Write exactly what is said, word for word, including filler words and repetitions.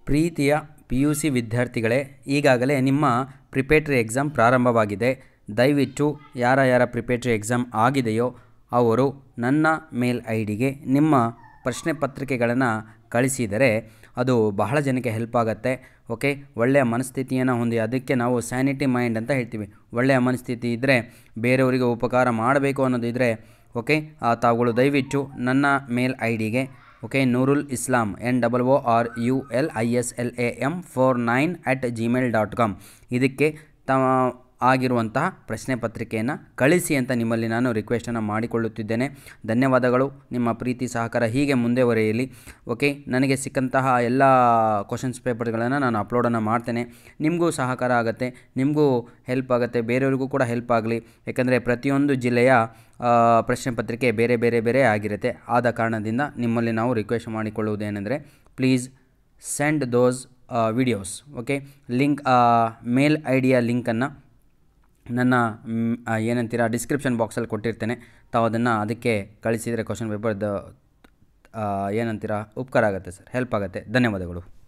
ಪ್ರೀತಿಯ P U C ವಿದ್ಯಾರ್ಥಿಗಳೇ, ಈಗಾಗಲೇ ನಿಮ್ಮ ಪ್ರಿಪೇಟ್ರಿ ಎಕ್ಸಾಮ್ ಪ್ರಾರಂಭವಾಗಿದೆ. ದಯವಿಟ್ಟು ಯಾರ ಯಾರ ಪ್ರಿಪೇಟ್ರಿ ಎಕ್ಸಾಮ್ ಆಗಿದೆಯೋ ಅವರು ನನ್ನ ಮೇಲ್ ಐ ಡಿಗೆ ನಿಮ್ಮ ಪ್ರಶ್ನೆ ಪತ್ರಿಕೆಗಳನ್ನು ಕಳಿಸಿದರೆ ಅದು ಬಹಳ ಜನಕ್ಕೆ ಹೆಲ್ಪ್ ಆಗುತ್ತೆ. ಓಕೆ, ಒಳ್ಳೆಯ ಮನಸ್ಥಿತಿಯನ್ನು ಹೊಂದಿ, ಅದಕ್ಕೆ ನಾವು ಸ್ಯಾನಿಟಿ ಮೈಂಡ್ ಅಂತ ಹೇಳ್ತೀವಿ. ಒಳ್ಳೆಯ ಮನಸ್ಥಿತಿ ಇದ್ದರೆ, ಬೇರೆಯವರಿಗೆ ಉಪಕಾರ ಮಾಡಬೇಕು ಅನ್ನೋದಿದ್ದರೆ, ಓಕೆ, ತಾವುಗಳು ದಯವಿಟ್ಟು ನನ್ನ ಮೇಲ್ ಐ ಡಿಗೆ okay Noorul Islam N double O R U L I S L A M four nine at Gmail dot com ಇದಕ್ಕೆ ತ ಆಗಿರುವಂತಹ ಪ್ರಶ್ನೆ ಪತ್ರಿಕೆಯನ್ನು ಕಳಿಸಿ ಅಂತ ನಿಮ್ಮಲ್ಲಿ ನಾನು ರಿಕ್ವೆಸ್ಟನ್ನು ಮಾಡಿಕೊಳ್ಳುತ್ತಿದ್ದೇನೆ. ಧನ್ಯವಾದಗಳು. ನಿಮ್ಮ ಪ್ರೀತಿ ಸಹಕಾರ ಹೀಗೆ ಮುಂದುವರಿಯಲಿ. ಓಕೆ, ನನಗೆ ಸಿಕ್ಕಂತಹ ಎಲ್ಲ ಕ್ವಶನ್ಸ್ ಪೇಪರ್ಗಳನ್ನು ನಾನು ಅಪ್ಲೋಡನ್ನು ಮಾಡ್ತೇನೆ. ನಿಮಗೂ ಸಹಕಾರ ಆಗುತ್ತೆ, ನಿಮಗೂ ಹೆಲ್ಪ್ ಆಗುತ್ತೆ, ಬೇರೆಯವ್ರಿಗೂ ಕೂಡ ಹೆಲ್ಪ್ ಆಗಲಿ. ಯಾಕಂದರೆ ಪ್ರತಿಯೊಂದು ಜಿಲ್ಲೆಯ ಪ್ರಶ್ನೆ ಪತ್ರಿಕೆ ಬೇರೆ ಬೇರೆ ಬೇರೆ ಆಗಿರುತ್ತೆ. ಆದ ಕಾರಣದಿಂದ ನಿಮ್ಮಲ್ಲಿ ನಾವು ರಿಕ್ವೆಸ್ಟ್ ಮಾಡಿಕೊಳ್ಳುವುದೇನೆಂದರೆ, please send those videos. Okay, link mail I ಡಿಯ ಲಿಂಕನ್ನು ನನ್ನ ಏನಂತೀರ ಡಿಸ್ಕ್ರಿಪ್ಷನ್ ಬಾಕ್ಸಲ್ಲಿ ಕೊಟ್ಟಿರ್ತೇನೆ. ತಾವು ಅದನ್ನು ಅದಕ್ಕೆ ಕಳಿಸಿದರೆ ಕ್ವಶನ್ ಪೇಪರ್ದು ಏನಂತೀರ ಉಪಕಾರ ಆಗುತ್ತೆ ಸರ್, ಹೆಲ್ಪ್ ಆಗುತ್ತೆ. ಧನ್ಯವಾದಗಳು.